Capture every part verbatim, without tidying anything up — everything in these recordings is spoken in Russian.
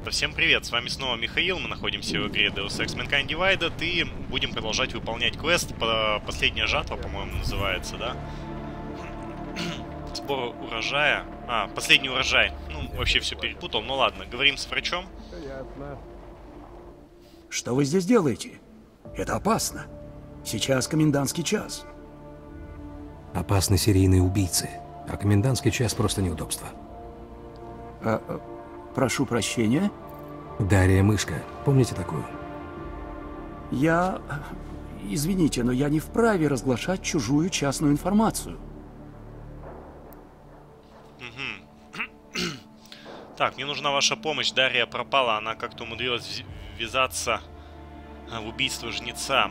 Да всем привет, с вами снова Михаил, мы находимся в игре Deus Ex Mankind Divided и будем продолжать выполнять квест, по последняя жатва, по-моему, называется, да? Сбор урожая, а, последний урожай, ну, вообще все перепутал, ну ладно, говорим с врачом. Что вы здесь делаете? Это опасно. Сейчас комендантский час. Опасны серийные убийцы, а комендантский час просто неудобство. А, а, прошу прощения. Дарья Мышка, помните такую? Я... Извините, но я не вправе разглашать чужую частную информацию. Угу. Так, мне нужна ваша помощь. Дарья пропала, она как-то умудрилась ввязаться в убийство жнеца.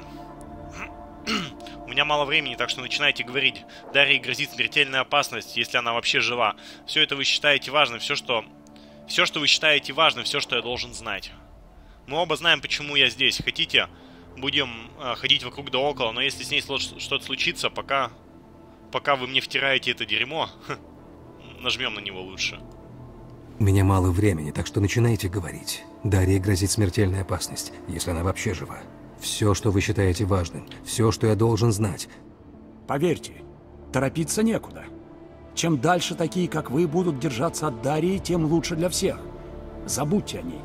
У меня мало времени, так что начинайте говорить. Дарье грозит смертельная опасность, если она вообще жива. Все это вы считаете важным, все, что... Все, что вы считаете важным, все, что я должен знать. Мы оба знаем, почему я здесь. Хотите, будем э, ходить вокруг да около, но если с ней что-то случится, пока... Пока вы мне втираете это дерьмо, нажмем на него лучше. У меня мало времени, так что начинайте говорить. Дарье грозит смертельная опасность, если она вообще жива. Все, что вы считаете важным, все, что я должен знать. Поверьте, торопиться некуда. Чем дальше такие, как вы, будут держаться от Дарьи, тем лучше для всех. Забудьте о ней.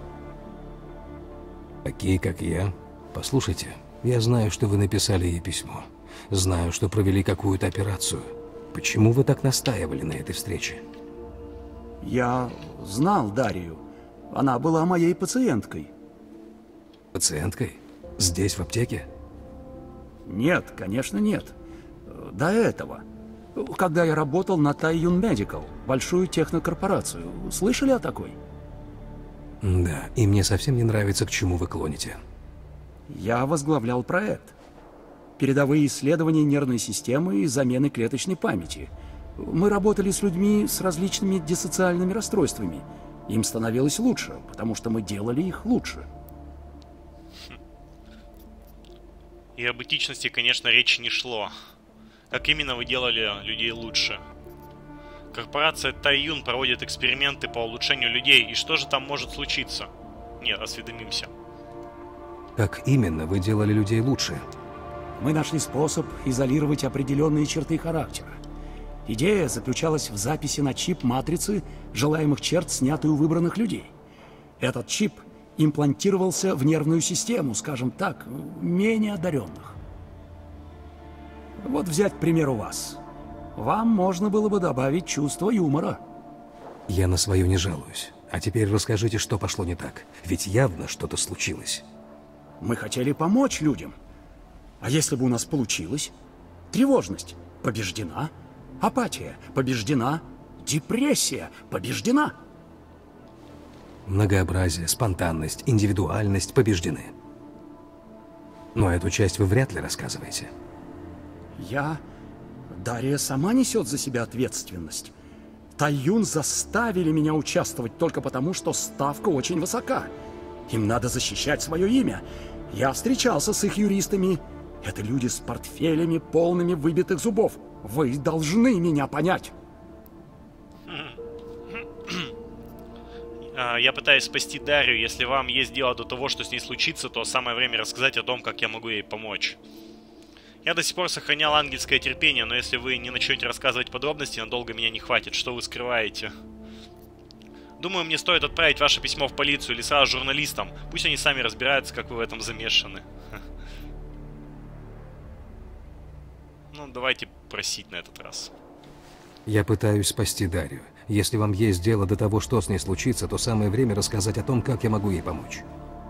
Такие, как я? Послушайте, я знаю, что вы написали ей письмо. Знаю, что провели какую-то операцию. Почему вы так настаивали на этой встрече? Я знал Дарью. Она была моей пациенткой. Пациенткой? Здесь, в аптеке? Нет, конечно, нет. До этого. Когда я работал на Тайюн Медикал, большую технокорпорацию. Слышали о такой? Да, и мне совсем не нравится, к чему вы клоните. Я возглавлял проект. Передовые исследования нервной системы и замены клеточной памяти. Мы работали с людьми с различными диссоциальными расстройствами. Им становилось лучше, потому что мы делали их лучше. И об этичности, конечно, речи не шло. Как именно вы делали людей лучше? Корпорация Тайюн проводит эксперименты по улучшению людей, и что же там может случиться? Нет, осведомимся. Как именно вы делали людей лучше? Мы нашли способ изолировать определенные черты характера. Идея заключалась в записи на чип матрицы желаемых черт, снятую у выбранных людей. Этот чип имплантировался в нервную систему, скажем так, менее одаренных. Вот взять пример у вас. Вам можно было бы добавить чувство юмора. Я на свое не жалуюсь. А теперь расскажите, что пошло не так. Ведь явно что-то случилось. Мы хотели помочь людям. А если бы у нас получилось? Тревожность побеждена. Апатия побеждена. Депрессия побеждена. Многообразие, спонтанность, индивидуальность побеждены. Но эту часть вы вряд ли рассказываете. Я... Дарья сама несет за себя ответственность. Тайюн заставили меня участвовать только потому, что ставка очень высока. Им надо защищать свое имя. Я встречался с их юристами. Это люди с портфелями, полными выбитых зубов. Вы должны меня понять. Я пытаюсь спасти Дарью. Если вам есть дело до того, что с ней случится, то самое время рассказать о том, как я могу ей помочь. Я до сих пор сохранял ангельское терпение, но если вы не начнете рассказывать подробности, надолго меня не хватит. Что вы скрываете? Думаю, мне стоит отправить ваше письмо в полицию или сразу журналистам. Пусть они сами разбираются, как вы в этом замешаны. Ну, давайте просить на этот раз. Я пытаюсь спасти Дарью. Если вам есть дело до того, что с ней случится, то самое время рассказать о том, как я могу ей помочь.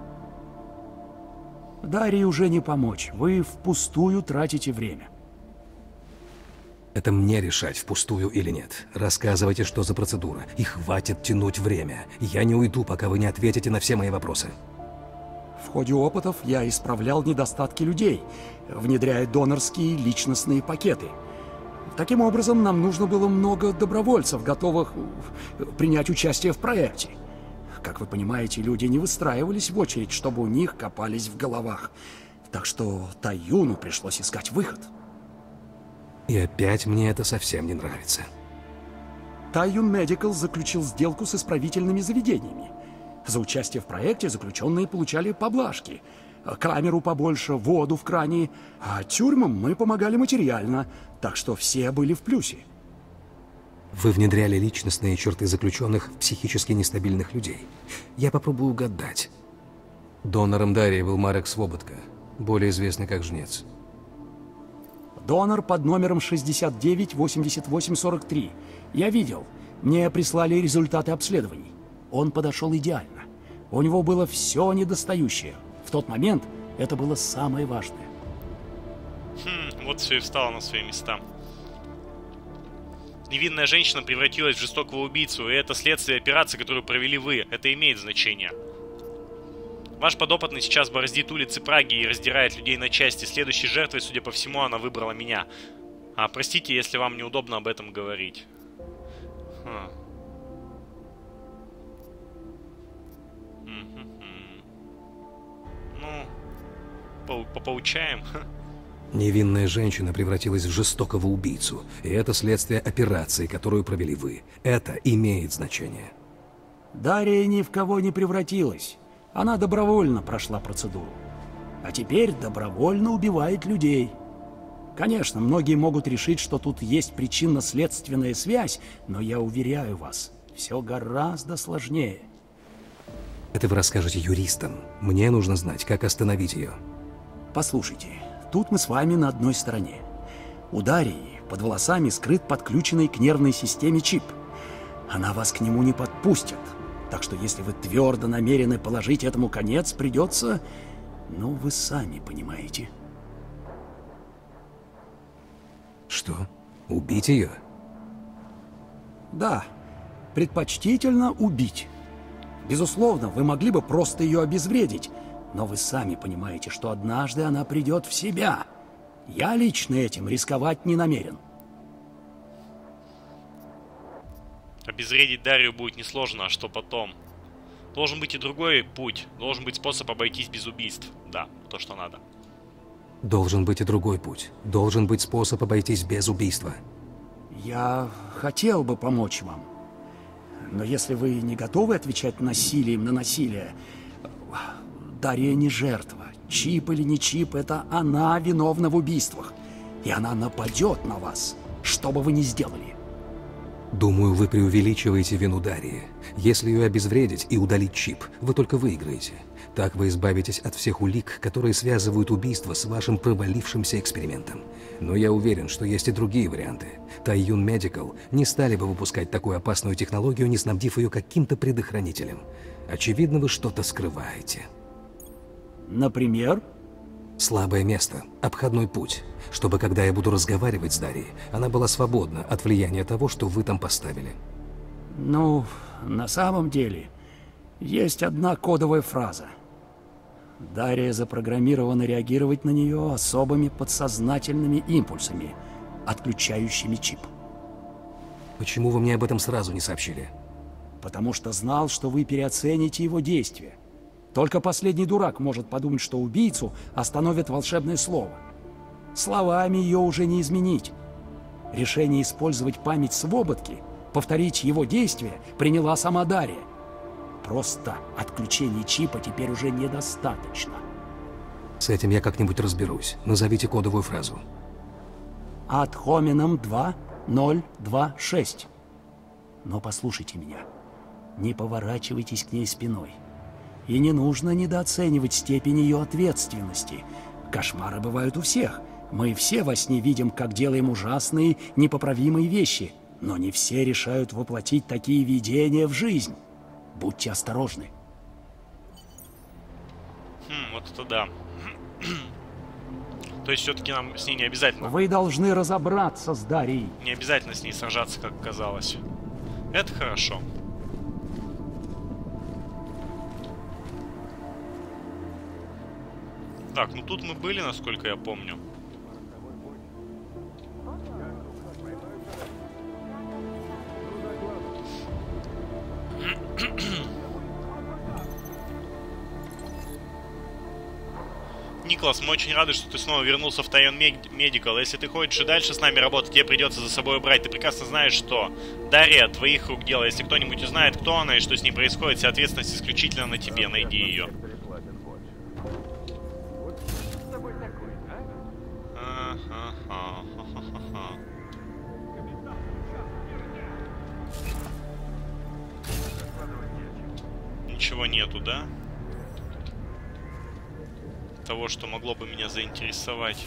Дарье уже не помочь. Вы впустую тратите время. Это мне решать, впустую или нет. Рассказывайте, что за процедура. И хватит тянуть время. Я не уйду, пока вы не ответите на все мои вопросы. В ходе опытов я исправлял недостатки людей, внедряя донорские личностные пакеты. Таким образом, нам нужно было много добровольцев, готовых принять участие в проекте. Как вы понимаете, люди не выстраивались в очередь, чтобы у них копались в головах. Так что Тайюну пришлось искать выход. И опять мне это совсем не нравится. Тайюн Медикал заключил сделку с исправительными заведениями. За участие в проекте заключенные получали поблажки. Камеру побольше, воду в кране. А тюрьмам мы помогали материально, так что все были в плюсе. Вы внедряли личностные черты заключенных в психически нестабильных людей. Я попробую угадать. Донором Дарьи был Марек Свободка, более известный как Жнец. Донор под номером шестьдесят девять восемьдесят восемь сорок три. Я видел. Мне прислали результаты обследований. Он подошел идеально. У него было все недостающее. В тот момент это было самое важное. Хм, вот все и встало на свои места. Невинная женщина превратилась в жестокого убийцу, и это следствие операции, которую провели вы. Это имеет значение. Ваш подопытный сейчас бороздит улицы Праги и раздирает людей на части. Следующей жертвой, судя по всему, она выбрала меня. А, простите, если вам неудобно об этом говорить. Хм. Ну, попоучаем. Невинная женщина превратилась в жестокого убийцу, и это следствие операции, которую провели вы. Это имеет значение. Дарья ни в кого не превратилась. Она добровольно прошла процедуру. А теперь добровольно убивает людей. Конечно, многие могут решить, что тут есть причинно-следственная связь, но я уверяю вас, все гораздо сложнее. Это вы расскажете юристам. Мне нужно знать, как остановить ее. Послушайте, тут мы с вами на одной стороне. У Дарьи под волосами скрыт подключенный к нервной системе чип. Она вас к нему не подпустит. Так что если вы твердо намерены положить этому конец, придется... Ну, вы сами понимаете. Что? Убить ее? Да, предпочтительно убить. Безусловно, вы могли бы просто ее обезвредить, но вы сами понимаете, что однажды она придет в себя. Я лично этим рисковать не намерен. Обезвредить Дарью будет несложно, а что потом? Должен быть и другой путь. Должен быть способ обойтись без убийств. Да, то, что надо. Должен быть и другой путь. Должен быть способ обойтись без убийства. Я хотел бы помочь вам. Но если вы не готовы отвечать насилием на насилие... Дарья не жертва. Чип или не чип, это она виновна в убийствах. И она нападет на вас, что бы вы ни сделали. Думаю, вы преувеличиваете вину Дарьи. Если ее обезвредить и удалить чип, вы только выиграете. Так вы избавитесь от всех улик, которые связывают убийство с вашим провалившимся экспериментом. Но я уверен, что есть и другие варианты. Тайюн Медикал не стали бы выпускать такую опасную технологию, не снабдив ее каким-то предохранителем. Очевидно, вы что-то скрываете. Например? Слабое место, обходной путь, чтобы, когда я буду разговаривать с Дарьей, она была свободна от влияния того, что вы там поставили. Ну, на самом деле, есть одна кодовая фраза. Дарья запрограммирована реагировать на нее особыми подсознательными импульсами, отключающими чип. Почему вы мне об этом сразу не сообщили? Потому что знал, что вы переоцените его действия. Только последний дурак может подумать, что убийцу остановит волшебное слово. Словами ее уже не изменить. Решение использовать память Свободки, повторить его действия, приняла сама Дарья. Просто отключение чипа теперь уже недостаточно. С этим я как-нибудь разберусь. Назовите кодовую фразу. Ad hominem два ноль два шесть. Но послушайте меня. Не поворачивайтесь к ней спиной. И не нужно недооценивать степень ее ответственности. Кошмары бывают у всех. Мы все во сне видим, как делаем ужасные, непоправимые вещи. Но не все решают воплотить такие видения в жизнь. Будьте осторожны. Хм, вот это да. То есть все-таки нам с ней не обязательно... Вы должны разобраться с Дарьей. Не обязательно с ней сражаться, как казалось. Это хорошо. Так, ну тут мы были, насколько я помню. Николас, мы очень рады, что ты снова вернулся в Тайон Медикал. Если ты хочешь и дальше с нами работать, тебе придется за собой убрать. Ты прекрасно знаешь, что Дарья твоих рук дело. Если кто-нибудь узнает, кто она и что с ней происходит, вся ответственность исключительно на тебе. Найди ее. Ничего нету, да? Того, что могло бы меня заинтересовать.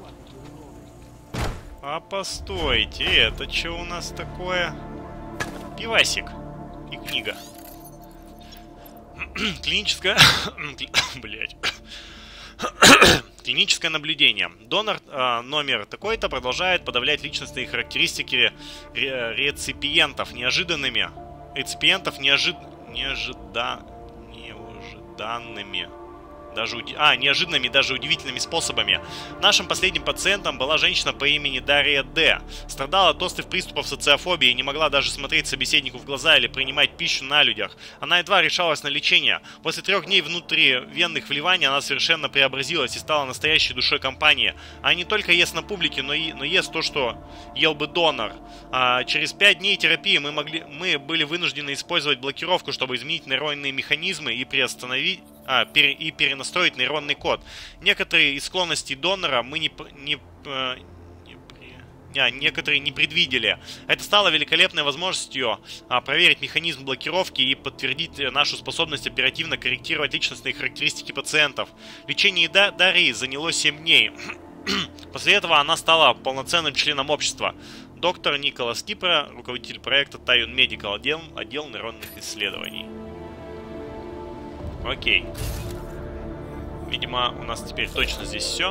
А постойте, это что у нас такое? Пивасик и книга. Клиническое... Блять. Клиническое наблюдение. Донор э, номер такой-то продолжает подавлять личностные характеристики ре реципиентов неожиданными. Реципиентов неожид... неожида... неожиданными. Даже уди... А, неожиданными, даже удивительными способами. Нашим последним пациентом была женщина по имени Дарья Д. Страдала от острых приступов социофобии и не могла даже смотреть собеседнику в глаза или принимать пищу на людях. Она едва решалась на лечение. После трех дней внутривенных вливаний она совершенно преобразилась и стала настоящей душой компании. Она не только ест на публике, но, и... но ест то, что ел бы донор. А через пять дней терапии мы, могли... мы были вынуждены использовать блокировку, чтобы изменить нейронные механизмы и приостановить... А, пере, и перенастроить нейронный код. Некоторые из склонностей донора мы не, не, не, не а, некоторые не предвидели. Это стало великолепной возможностью а, проверить механизм блокировки и подтвердить нашу способность оперативно корректировать личностные характеристики пациентов. Лечение Дарьи заняло семь дней. После этого она стала полноценным членом общества. Доктор Николас Кипра, руководитель проекта Тайон Медикал, отдел, отдел нейронных исследований. Окей. Видимо, у нас теперь точно здесь все.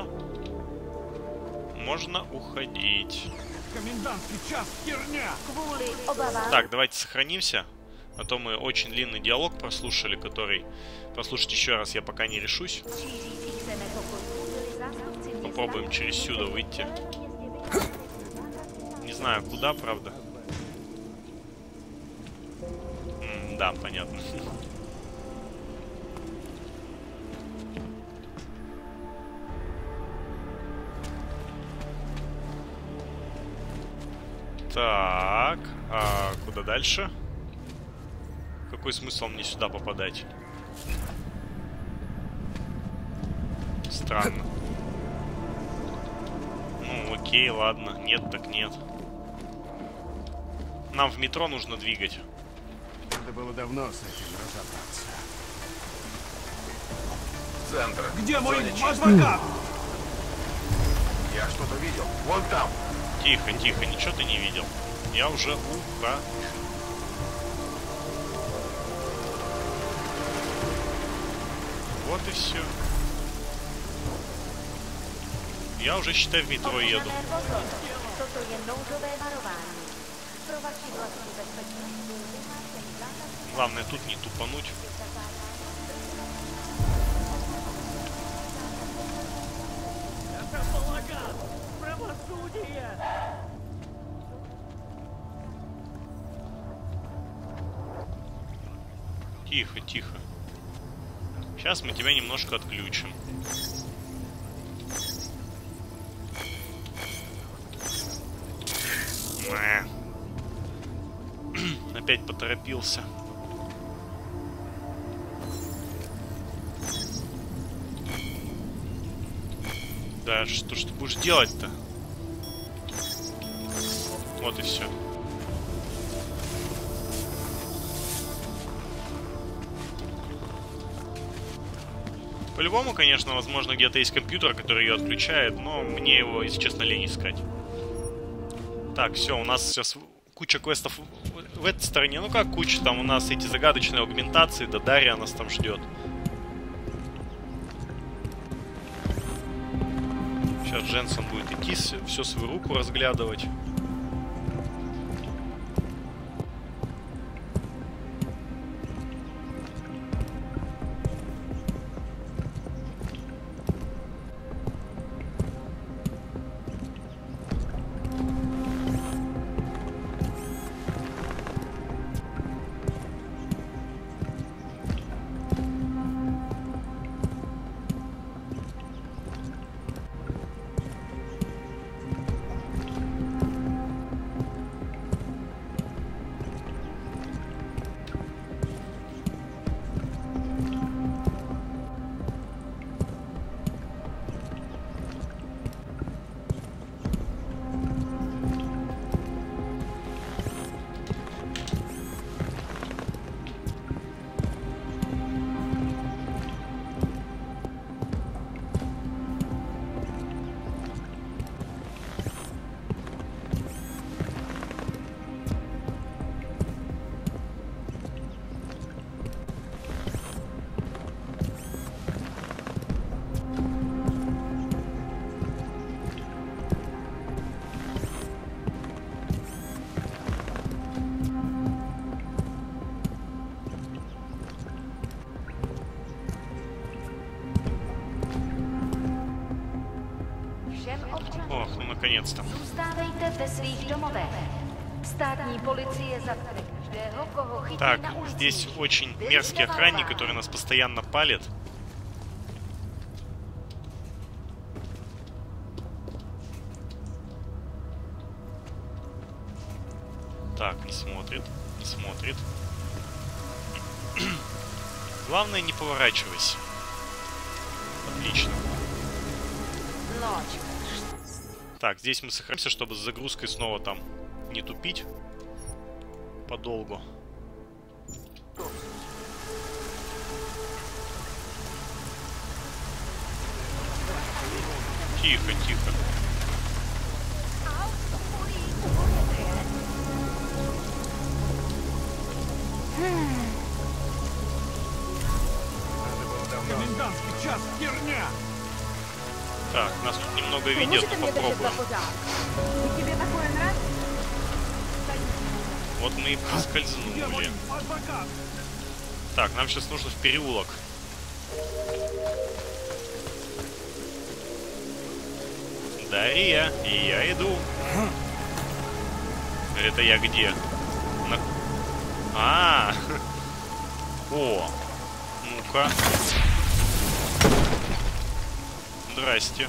Можно уходить. Комендантский час, херня! Так, давайте сохранимся. А то мы очень длинный диалог прослушали, который прослушать еще раз я пока не решусь. Попробуем через сюда выйти. Не знаю, куда, правда. М, да, понятно. Так, а куда дальше? Какой смысл мне сюда попадать? Странно. Ну, окей, ладно. Нет, так нет. Нам в метро нужно двигать. Надо было давно с этим разобраться. Центр. Где мой Зоне адвокат? Я что-то видел. Вон там. Тихо, тихо, ничего ты не видел. Я уже ухожу. Вот и все. Я уже, считай, в метро еду. Главное тут не тупануть. Это балаган! Правосудие! Тихо, тихо. Сейчас мы тебя немножко отключим. Опять поторопился. Да, что ж ты будешь делать-то? Вот и все. По-любому, конечно, возможно, где-то есть компьютер, который ее отключает, но мне его, если честно, лень искать. Так, все, у нас сейчас куча квестов в этой стороне. Ну как куча, там у нас эти загадочные аугментации, да Дарья нас там ждет. Сейчас Дженсен будет идти, всю свою руку разглядывать. Ох, ну наконец-то. Zůstávejte ve svých domovech. Státní policie zatkne každého, koho chytí Так, na ulici. здесь очень мерзкий охранник, который нас постоянно палит. Так, не смотрит, не смотрит. Главное, не поворачивайся. Отлично. Ночь. Так, здесь мы сохранимся, чтобы с загрузкой снова там не тупить подолгу. Тихо, тихо. Комендантский час, херня! Так, нас тут немного ведет, но попробуем. Тебе такое нравится? Вот мы и проскользнули. Адвокат! Так, нам сейчас нужно в переулок. Дарья, и я иду. Это я где? На... А, о, ну-ка. Здрасте.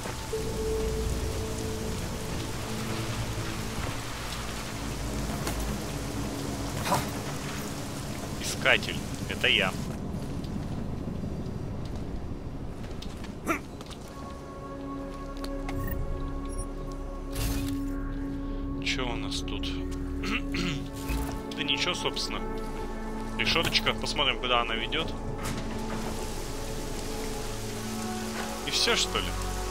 Искатель, это я. Что у нас тут? Да ничего, собственно. Решеточка, посмотрим, куда она ведет. И все, что ли?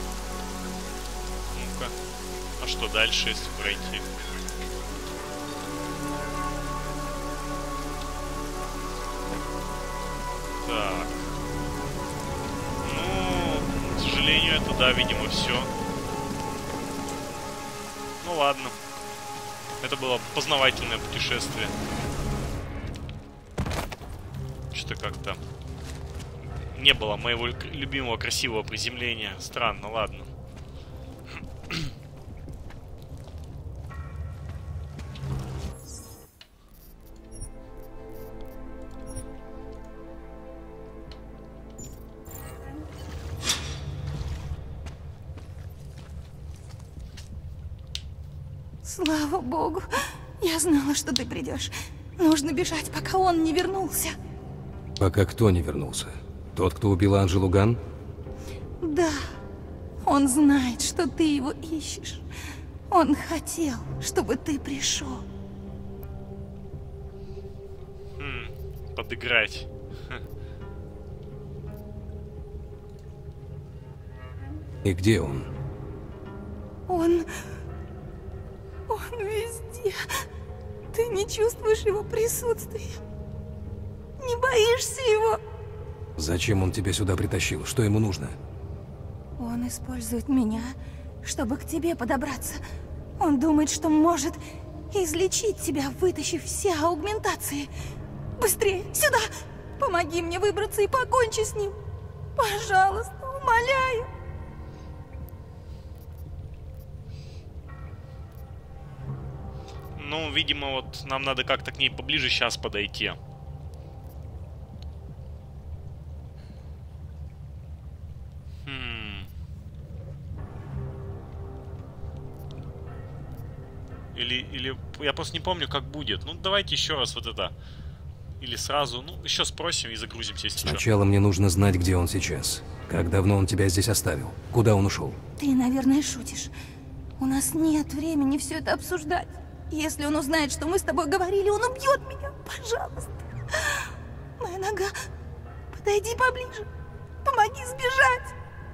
Ну-ка. А что дальше, если пройти? Так. Ну, к сожалению, это, да, видимо, все. Ну ладно. Это было познавательное путешествие. Что-то как-то не было моего любимого красивого приземления. Странно, ладно. Слава богу. Я знала, что ты придешь. Нужно бежать, пока он не вернулся. Пока кто не вернулся? Тот, кто убил Анжелу Ган? Да. Он знает, что ты его ищешь. Он хотел, чтобы ты пришел. Хм, подыграть. И где он? Он... Он везде. Ты не чувствуешь его присутствия. Не боишься его? Зачем он тебя сюда притащил? Что ему нужно? Он использует меня, чтобы к тебе подобраться. Он думает, что может излечить тебя, вытащив все аугментации. Быстрее, сюда! Помоги мне выбраться и покончи с ним. Пожалуйста, умоляю. Ну, видимо, вот нам надо как-то к ней поближе сейчас подойти. Хм. Или, или... Я просто не помню, как будет. Ну, давайте еще раз вот это. Или сразу. Ну, еще спросим и загрузимся, если что. Сначала мне нужно знать, где он сейчас. Как давно он тебя здесь оставил? Куда он ушел? Ты, наверное, шутишь. У нас нет времени все это обсуждать. Если он узнает, что мы с тобой говорили, он убьет меня. Пожалуйста. Моя нога. Подойди поближе. Помоги сбежать.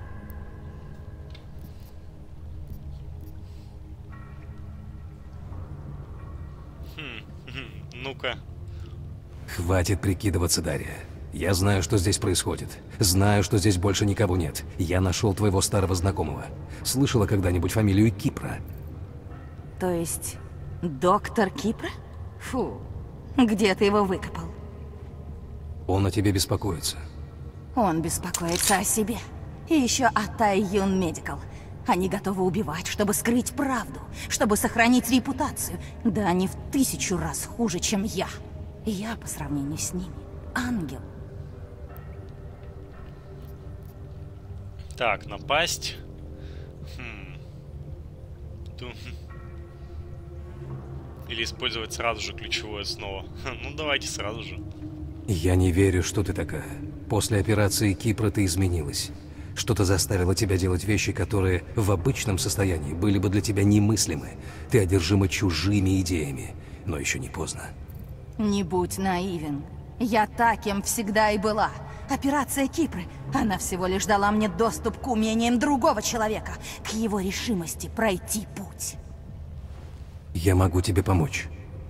Хм. Ну-ка. Хватит прикидываться, Дарья. Я знаю, что здесь происходит. Знаю, что здесь больше никого нет. Я нашел твоего старого знакомого. Слышала когда-нибудь фамилию Кипра? То есть... Доктор Кипра? Фу, где ты его выкопал? Он о тебе беспокоится. Он беспокоится о себе. И еще о Тайюн Медикал. Они готовы убивать, чтобы скрыть правду, чтобы сохранить репутацию. Да они в тысячу раз хуже, чем я. Я, по сравнению с ними, ангел. Так, напасть. Хм. Ту. Или использовать сразу же ключевое снова. Ну, давайте сразу же. Я не верю, что ты такая. После операции Кипра ты изменилась. Что-то заставило тебя делать вещи, которые в обычном состоянии были бы для тебя немыслимы. Ты одержима чужими идеями, но еще не поздно. Не будь наивен. Я таким всегда и была. Операция Кипры, она всего лишь дала мне доступ к умениям другого человека, к его решимости пройти путь. Я могу тебе помочь.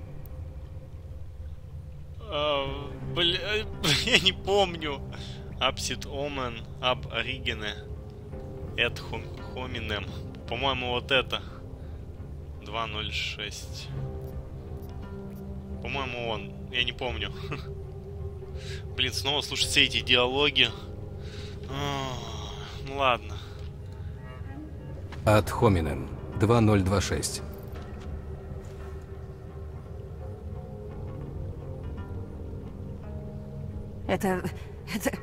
А, бля, я не помню. Апсит Омен, Аб Оригене, Эд Хоминем. По-моему, вот это. два ноль шесть. По-моему, он. Я не помню. Блин, снова слушать все эти диалоги. Ну ладно. Ад Хоминем, два ноль два шесть. Это... это...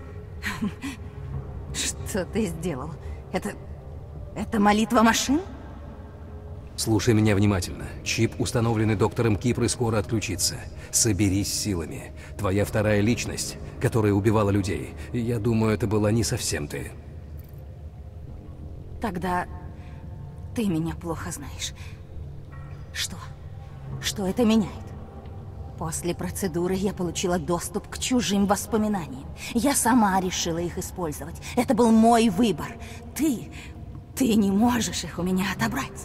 Что ты сделал? Это... это молитва машин? Слушай меня внимательно. Чип, установленный доктором Кипры, скоро отключится. Соберись силами. Твоя вторая личность, которая убивала людей. Я думаю, это была не совсем ты. Тогда ты меня плохо знаешь. Что? Что это меняет? После процедуры я получила доступ к чужим воспоминаниям. Я сама решила их использовать. Это был мой выбор. Ты... ты не можешь их у меня отобрать.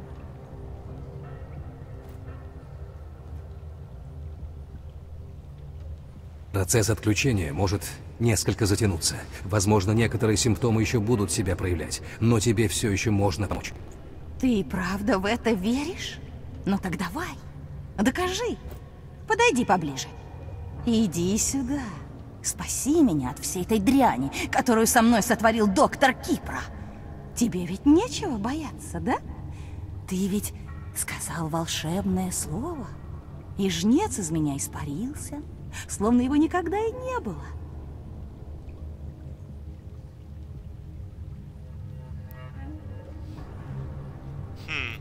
Процесс отключения может несколько затянуться. Возможно, некоторые симптомы еще будут себя проявлять, но тебе все еще можно помочь. Ты правда в это веришь? Ну так давай, докажи. Подойди поближе. Иди сюда. Спаси меня от всей этой дряни, которую со мной сотворил доктор Кипра. Тебе ведь нечего бояться, да? Ты ведь сказал волшебное слово, и жнец из меня испарился, словно его никогда и не было. Хм.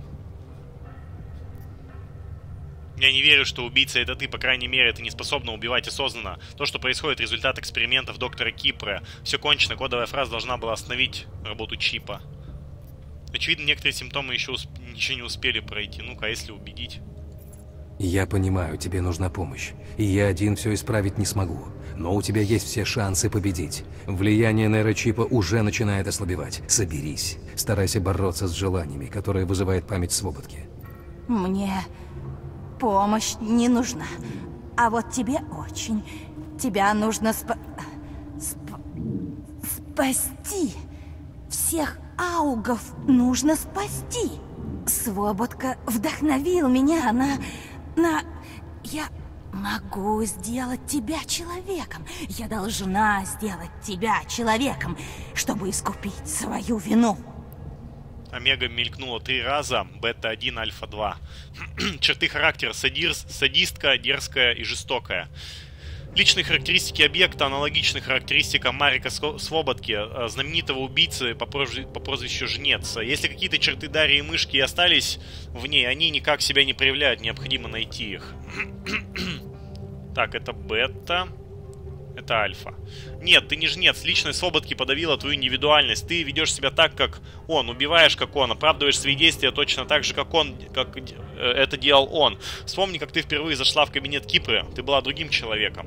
Я не верю, что убийца это ты, по крайней мере, ты не способна убивать осознанно. То, что происходит, результат экспериментов доктора Кипра. Все кончено, кодовая фраза должна была остановить работу чипа. Очевидно, некоторые симптомы еще, усп... еще не успели пройти. Ну-ка, а если убедить? Я понимаю, тебе нужна помощь. И я один все исправить не смогу. Но у тебя есть все шансы победить. Влияние нейрочипа уже начинает ослабевать. Соберись. Старайся бороться с желаниями, которые вызывает память Свободки. Мне помощь не нужна. А вот тебе очень. Тебя нужно спа... Сп... спасти. Всех аугов нужно спасти. Свободка вдохновил меня на... на... Я могу сделать тебя человеком. Я должна сделать тебя человеком, чтобы искупить свою вину. Омега мелькнула три раза, бета один, альфа два. Черты характера: садир, садистка, дерзкая и жестокая. Личные характеристики объекта аналогичны характеристикам Марика Свободки, знаменитого убийцы по, прозвищу, по прозвищу Жнец. Если какие-то черты Дарьи и Мышки остались в ней, они никак себя не проявляют, необходимо найти их. Так, это бета. Это альфа. Нет, ты не Жнец. Личность Свободки подавила твою индивидуальность. Ты ведешь себя так, как он, убиваешь, как он, оправдываешь свои действия точно так же, как он, как это делал он. Вспомни, как ты впервые зашла в кабинет Кипры. Ты была другим человеком.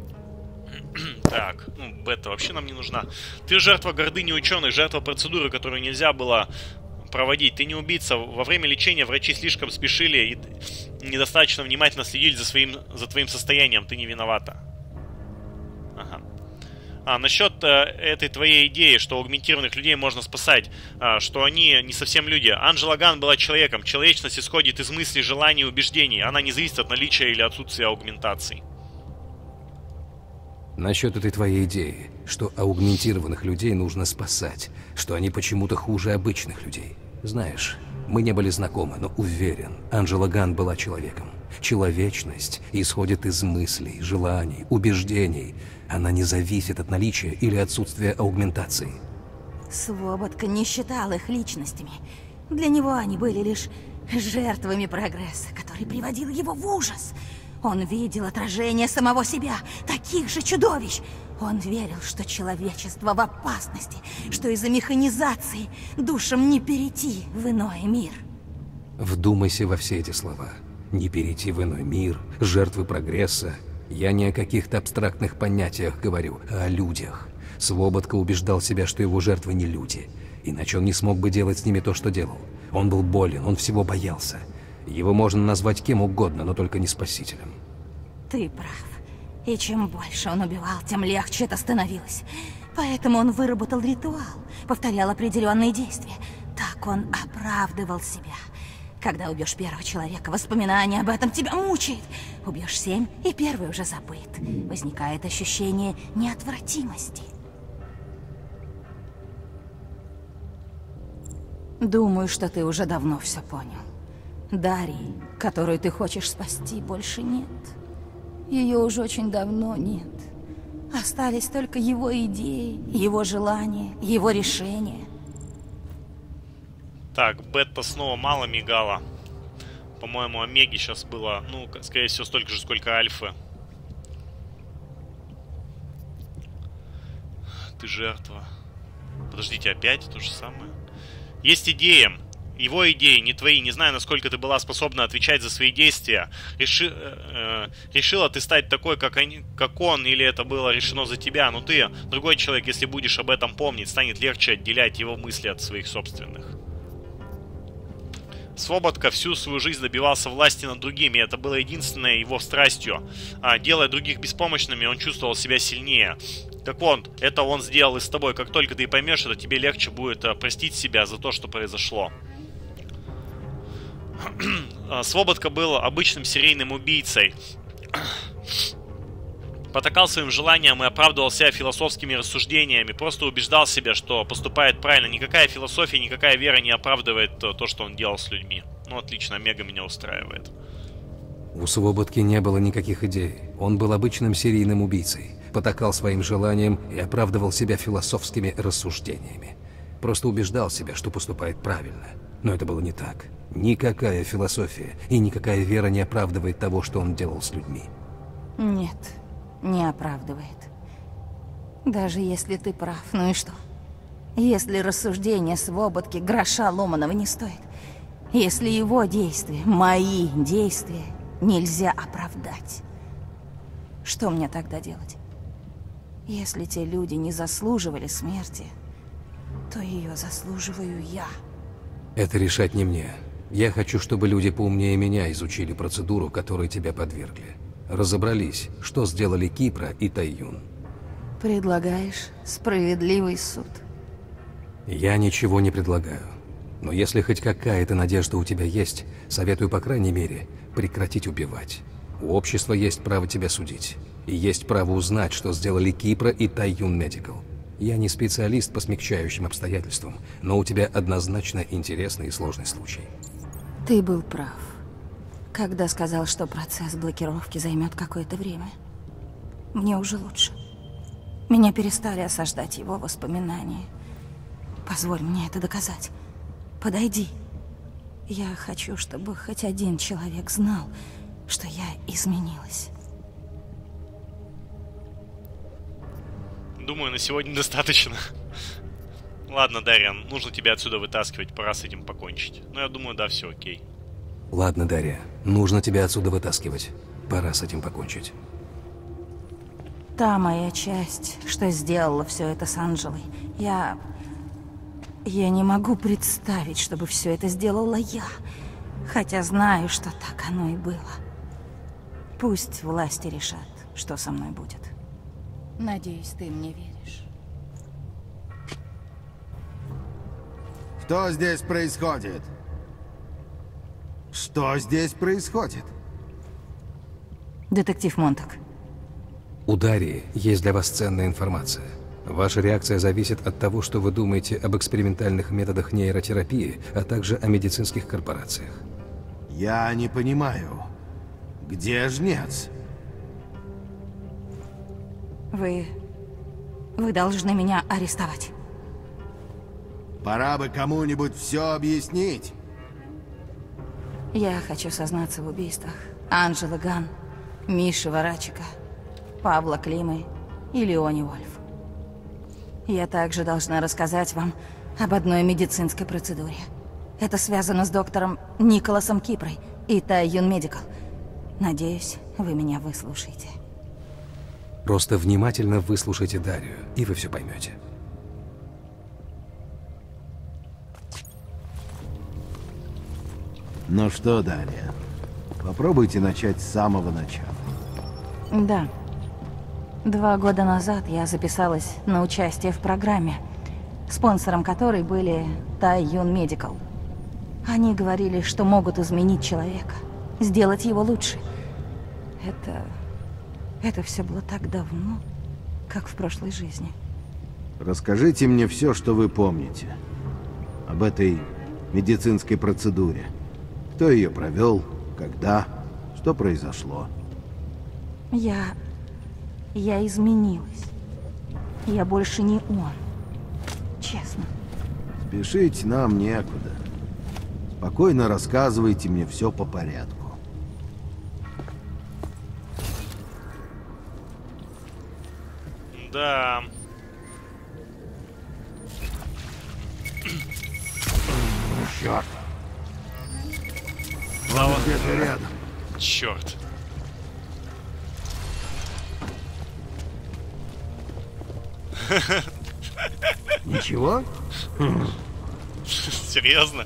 Так, ну, бета вообще нам не нужна. Ты жертва гордыни ученых, жертва процедуры, которую нельзя было проводить. Ты не убийца. Во время лечения врачи слишком спешили и недостаточно внимательно следили за, своим, за твоим состоянием. Ты не виновата. Ага. А, насчет э, этой твоей идеи, что аугментированных людей можно спасать, э, что они не совсем люди. Анджела Ган была человеком. Человечность исходит из мыслей, желаний и убеждений. Она не зависит от наличия или отсутствия аугментаций. Насчет этой твоей идеи, что аугментированных людей нужно спасать, что они почему-то хуже обычных людей. Знаешь, мы не были знакомы, но уверен, Анджела Ганн была человеком. Человечность исходит из мыслей, желаний, убеждений. Она не зависит от наличия или отсутствия аугментации. Свободка не считал их личностями. Для него они были лишь жертвами прогресса, который приводил его в ужас. Он видел отражение самого себя, таких же чудовищ. Он верил, что человечество в опасности, что из-за механизации душам не перейти в иной мир. Вдумайся во все эти слова. Не перейти в иной мир, жертвы прогресса. Я не о каких-то абстрактных понятиях говорю, а о людях. Свободка убеждал себя, что его жертвы не люди. Иначе он не смог бы делать с ними то, что делал. Он был болен, он всего боялся. Его можно назвать кем угодно, но только не спасителем. Ты прав. И чем больше он убивал, тем легче это становилось. Поэтому он выработал ритуал, повторял определенные действия. Так он оправдывал себя. Когда убьешь первого человека, воспоминание об этом тебя мучает. Убьешь семь, и первый уже забыт. Возникает ощущение неотвратимости. Думаю, что ты уже давно все понял. Дарьи, которую ты хочешь спасти, больше нет. Ее уже очень давно нет. Остались только его идеи, его желания, его решения. Так, бета снова мало мигала. По-моему, омеги сейчас было, ну, скорее всего, столько же, сколько альфы. Ты жертва. Подождите, опять то же самое? Есть идея. Его идеи, не твои. Не знаю, насколько ты была способна отвечать за свои действия. Реши, э, э, решила ты стать такой, как, они, как он, или это было решено за тебя. Но ты, другой человек, если будешь об этом помнить, станет легче отделять его мысли от своих собственных. Свободка всю свою жизнь добивался власти над другими. Это было единственной его страстью. А, делая других беспомощными, он чувствовал себя сильнее. Так вот, это он сделал и с тобой. Как только ты поймешь это, тебе легче будет а, простить себя за то, что произошло. Свободка был обычным серийным убийцей. Потакал своим желаниям и оправдывал себя философскими рассуждениями. Просто убеждал себя, что поступает правильно. Никакая философия, никакая вера не оправдывает то, что он делал с людьми. Ну, отлично, Омега меня устраивает. У Свободки не было никаких идей. Он был обычным серийным убийцей. Потакал своим желаниям и оправдывал себя философскими рассуждениями. Просто убеждал себя, что поступает правильно. Но это было не так. Никакая философия и никакая вера не оправдывает того, что он делал с людьми. Нет. Не оправдывает. Даже если ты прав, ну и что? Если рассуждение Свободки гроша ломаного не стоит, если его действия, мои действия, нельзя оправдать, что мне тогда делать? Если те люди не заслуживали смерти, то ее заслуживаю я. Это решать не мне. Я хочу, чтобы люди поумнее меня изучили процедуру, которой тебя подвергли. Разобрались, что сделали Кипра и Тайюн. Предлагаешь справедливый суд? Я ничего не предлагаю. Но если хоть какая-то надежда у тебя есть, советую, по крайней мере, прекратить убивать. У общества есть право тебя судить. И есть право узнать, что сделали Кипра и Тайюн Медикал. Я не специалист по смягчающим обстоятельствам, но у тебя однозначно интересный и сложный случай. Ты был прав, когда сказал, что процесс блокировки займет какое-то время. Мне уже лучше. Меня перестали осаждать его воспоминания. Позволь мне это доказать. Подойди. Я хочу, чтобы хоть один человек знал, что я изменилась. Думаю, на сегодня достаточно. Ладно, Дарьян, нужно тебя отсюда вытаскивать, пора с этим покончить. Но я думаю, да, все окей. Ладно, Дарья, нужно тебя отсюда вытаскивать. Пора с этим покончить. Та моя часть, что сделала все это с Анджелой, я... Я не могу представить, чтобы все это сделала я. Хотя знаю, что так оно и было. Пусть власти решат, что со мной будет. Надеюсь, ты мне веришь. Что здесь происходит? Что здесь происходит? Детектив Монтак, У Дарьи есть для вас ценная информация. Ваша реакция зависит от того, что вы думаете об экспериментальных методах нейротерапии, а также о медицинских корпорациях. Я не понимаю, где жнец? Вы... Вы должны меня арестовать. Пора бы кому-нибудь все объяснить. Я хочу сознаться в убийствах Анжелы Ган, Миши Варачика, Павла Климы и Леони Вольф. Я также должна рассказать вам об одной медицинской процедуре. Это связано с доктором Николасом Кипрой и Тайюн Медикал. Надеюсь, вы меня выслушаете. Просто внимательно выслушайте Дарью, и вы все поймете. Ну что, Дарья, попробуйте начать с самого начала. Да. Два года назад я записалась на участие в программе, спонсором которой были Тайюн Медикал. Они говорили, что могут изменить человека, сделать его лучше. Это... Это все было так давно, как в прошлой жизни. Расскажите мне все, что вы помните об этой медицинской процедуре. Кто ее провел, когда, что произошло. Я... Я изменилась. Я больше не он. Честно. Спешить нам некуда. Спокойно рассказывайте мне все по порядку. Да. Черт. Слава. Где-то рядом. Черт. Ничего? Серьезно?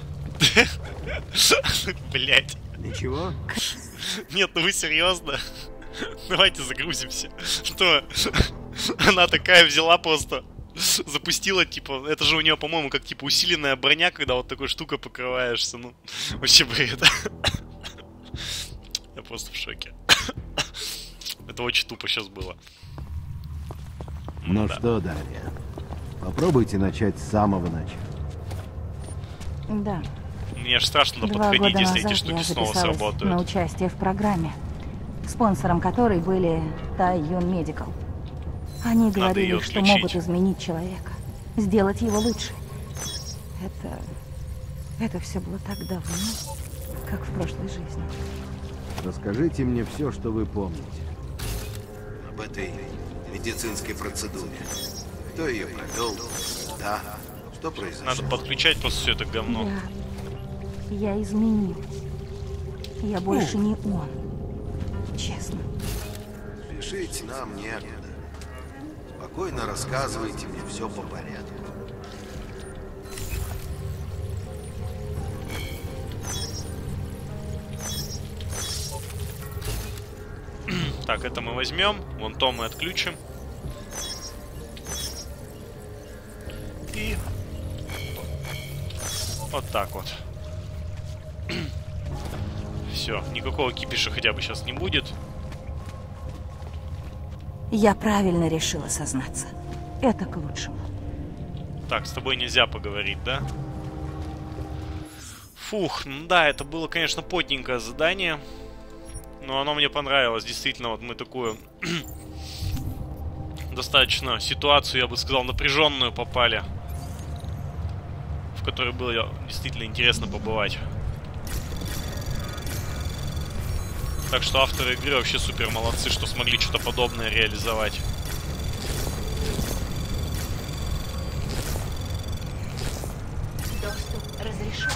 Блять. Ничего? Нет, ну вы серьезно? Давайте загрузимся. Что? Она такая взяла просто, запустила, типа, это же у нее, по-моему, как, типа, усиленная броня, когда вот такой штукой покрываешься, ну, вообще бред. Я просто в шоке. Это очень тупо сейчас было. Ну да. что, Дарья, попробуйте начать с самого начала. Да. Мне аж страшно туда Два подходить, года если назад эти штуки я снова записалась сработают. на участие в программе, спонсором которой были Тайюн Медикал. Они говорили, её что отключить. могут изменить человека, сделать его лучше. Это... Это все было так давно, как в прошлой жизни. Расскажите мне все, что вы помните об этой медицинской процедуре. Кто ее провел? Да. Что произошло? Надо подключать просто все это говно. Я... Я изменилась. Я больше не он. Честно. Спешить нам некуда. Спокойно рассказывайте мне все по порядку. Так, это мы возьмем. Вон то мы отключим. И вот так вот. Все, никакого кипиша хотя бы сейчас не будет. Я правильно решила сознаться. Это к лучшему. Так, с тобой нельзя поговорить, да? Фух, ну да, это было, конечно, потненькое задание. Но оно мне понравилось. Действительно, вот мы такую достаточно ситуацию, я бы сказал, напряженную попали, в которой было действительно интересно побывать. Так что авторы игры вообще супер молодцы, что смогли что-то подобное реализовать. Доступ разрешен.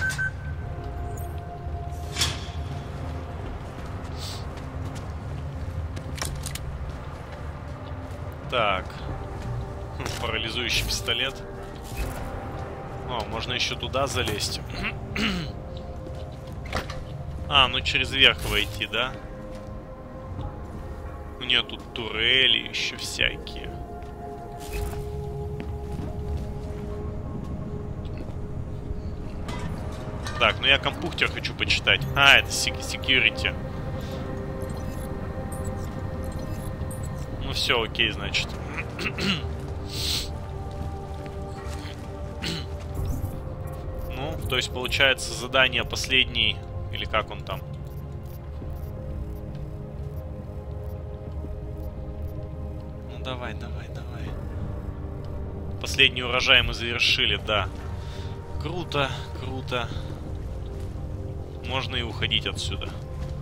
Так. Парализующий пистолет. О, можно еще туда залезть. А, ну через верх войти, да? У нее тут турели еще всякие. Так, ну я компьютер хочу почитать. А, это security. все окей, значит. Ну, то есть получается задание последний, или как он там? Ну давай, давай, давай. Последний урожай мы завершили, да. Круто, круто. Можно и уходить отсюда.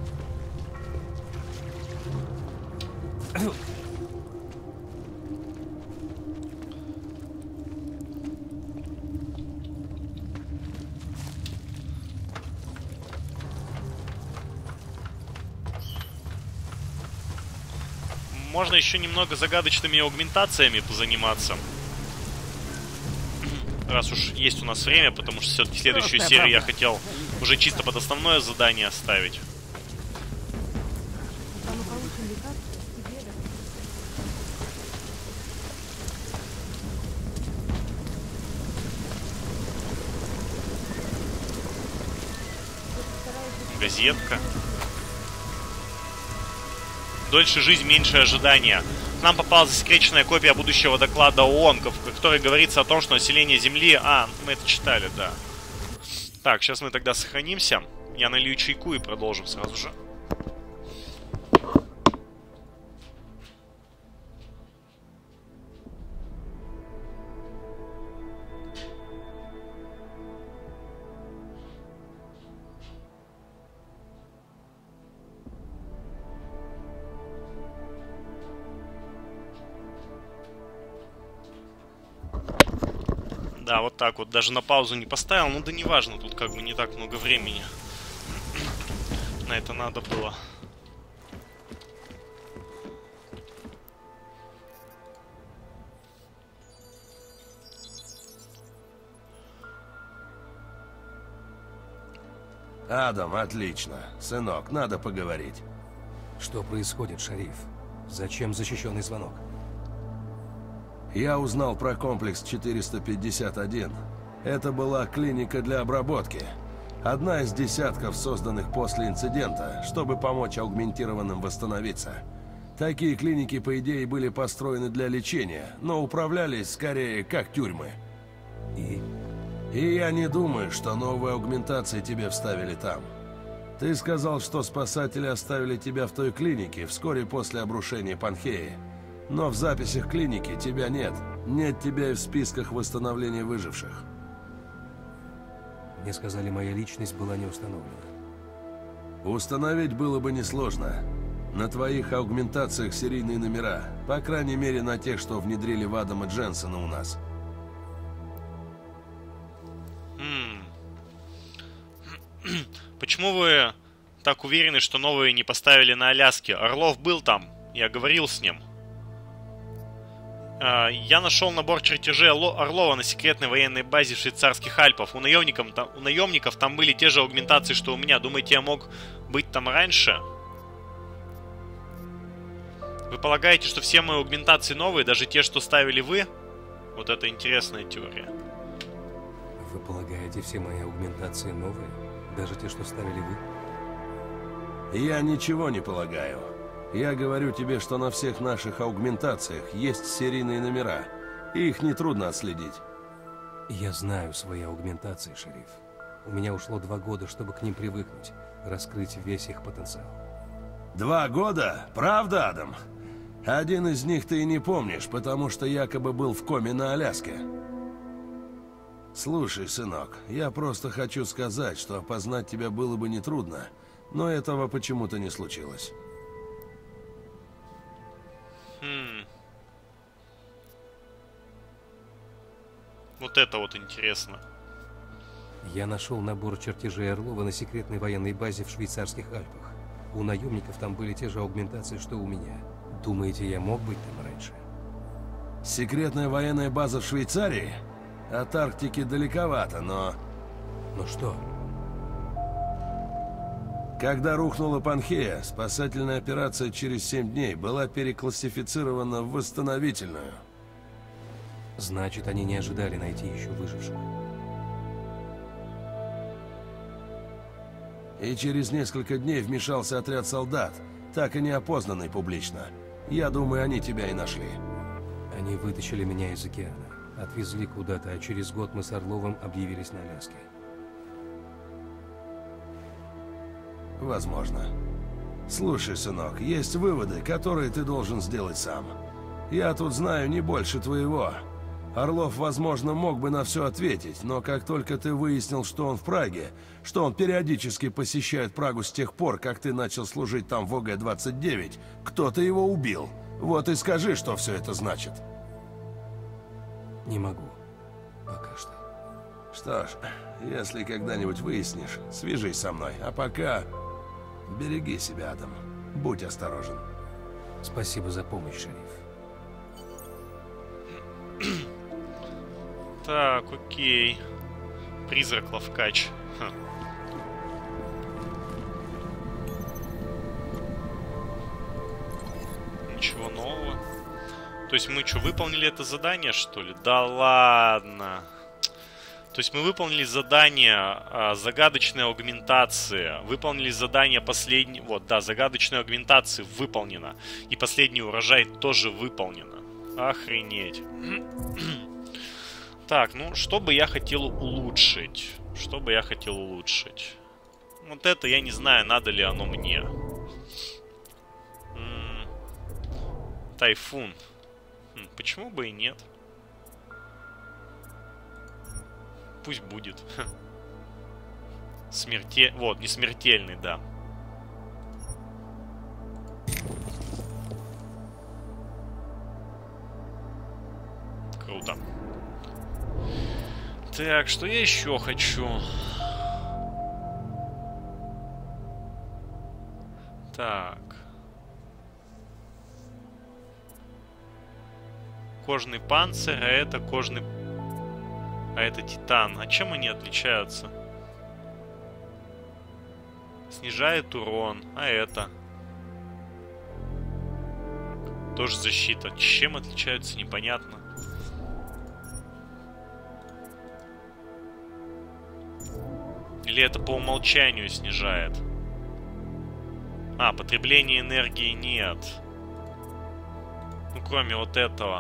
Можно еще немного загадочными аугментациями позаниматься. Раз уж есть у нас время, потому что все-таки следующую серию я хотел уже чисто под основное задание оставить. Газетка. Дольше жизнь, меньше ожидания. К нам попала засекреченная копия будущего доклада ООН, в которой говорится о том, что население Земли... А, мы это читали, да. Так, сейчас мы тогда сохранимся. Я налью чайку и продолжим сразу же. Да, вот так вот. Даже на паузу не поставил. Ну да неважно, тут как бы не так много времени. На это надо было. Адам, отлично. Сынок, надо поговорить. Что происходит, шериф? Зачем защищенный звонок? Я узнал про комплекс четыреста пятьдесят один. Это была клиника для обработки. Одна из десятков, созданных после инцидента, чтобы помочь аугментированным восстановиться. Такие клиники, по идее, были построены для лечения, но управлялись скорее как тюрьмы. И? И я не думаю, что новые аугментации тебе вставили там. Ты сказал, что спасатели оставили тебя в той клинике вскоре после обрушения Панхеи. Но в записях клиники тебя нет. Нет тебя и в списках восстановления выживших. Мне сказали, моя личность была не установлена. Установить было бы несложно. На твоих аугментациях серийные номера. По крайней мере, на тех, что внедрили в Адама Дженсона у нас. М-м. Почему вы так уверены, что новые не поставили на Аляске? Орлов был там. Я говорил с ним. Я нашел набор чертежей Орлова на секретной военной базе в швейцарских Альпах. У наемников, там, у наемников там были те же аугментации, что у меня. Думаете, я мог быть там раньше? Вы полагаете, что все мои аугментации новые, даже те, что ставили вы? Вот это интересная теория. Вы полагаете, все мои аугментации новые? Даже те, что ставили вы? Я ничего не полагаю. Я говорю тебе, что на всех наших аугментациях есть серийные номера, и их нетрудно отследить. Я знаю свои аугментации, шериф. У меня ушло два года, чтобы к ним привыкнуть, раскрыть весь их потенциал. Два года? Правда, Адам? Один из них ты и не помнишь, потому что якобы был в коме на Аляске. Слушай, сынок, я просто хочу сказать, что опознать тебя было бы нетрудно, но этого почему-то не случилось. Хм. Вот это вот интересно. Я нашел набор чертежей Орлова на секретной военной базе в швейцарских Альпах. У наемников там были те же аугментации, что у меня. Думаете, я мог быть там раньше? Секретная военная база в Швейцарии? От Арктики далековато, но... Ну что? Когда рухнула Панхея, спасательная операция через семь дней была переклассифицирована в восстановительную. Значит, они не ожидали найти еще выживших. И через несколько дней вмешался отряд солдат, так и не опознанный публично. Я думаю, они тебя и нашли. Они вытащили меня из океана, отвезли куда-то, а через год мы с Орловым объявились на Аляске. Возможно. Слушай, сынок, есть выводы, которые ты должен сделать сам. Я тут знаю не больше твоего. Орлов, возможно, мог бы на все ответить, но как только ты выяснил, что он в Праге, что он периодически посещает Прагу с тех пор, как ты начал служить там в О Г двадцать девять, кто-то его убил. Вот и скажи, что все это значит. Не могу. Пока что. Что ж, если когда-нибудь выяснишь, свяжись со мной. А пока береги себя, Адам. Будь осторожен. Спасибо за помощь, шериф. Так, окей. Призрак Лавкач. Ха. Ничего нового. То есть мы что, выполнили это задание, что ли? Да ладно. То есть мы выполнили задание а, загадочной аугментации. Выполнили задание последней... Вот, да, загадочной аугментации выполнено. И последний урожай тоже выполнено. Охренеть. Так, ну, что бы я хотел улучшить? Что бы я хотел улучшить? Вот это я не знаю, надо ли оно мне. М-м- Тайфун. М, почему бы и нет? Пусть будет. Смерте... Вот, не смертельный, да. Круто. Так, что я еще хочу? Так. Кожный панцирь, а это кожный... А это титан. А чем они отличаются? Снижает урон. А это? Тоже защита. Чем отличаются, непонятно. Или это по умолчанию снижает? А, потребления энергии нет. Ну, кроме вот этого.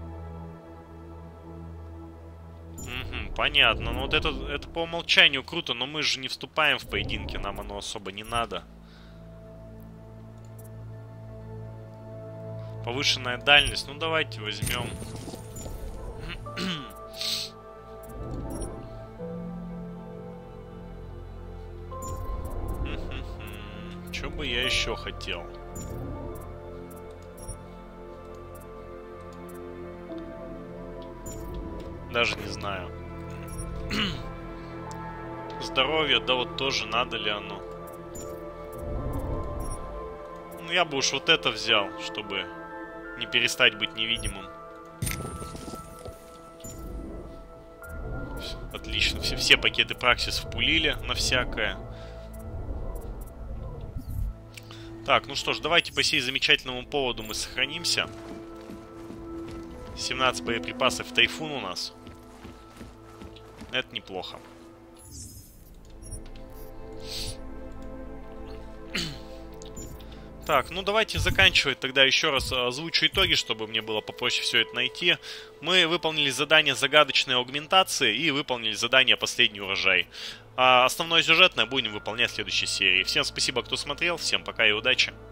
Угу, понятно. Ну, вот это, это по умолчанию круто, но мы же не вступаем в поединки, нам оно особо не надо. Повышенная дальность. Ну, давайте возьмем. Что бы я еще хотел? Даже не знаю. Здоровье, да вот тоже надо ли оно? Ну я бы уж вот это взял, чтобы не перестать быть невидимым. Отлично, все, все пакеты Праксис впулили на всякое. Так, ну что ж, давайте по сей замечательному поводу мы сохранимся. семнадцать боеприпасов в Тайфун у нас. Это неплохо. Так, ну давайте заканчивать тогда еще раз озвучу итоги, чтобы мне было попроще все это найти. Мы выполнили задание загадочной аугментации и выполнили задание последний урожай. А основное сюжетное будем выполнять в следующей серии. Всем спасибо, кто смотрел, всем пока и удачи.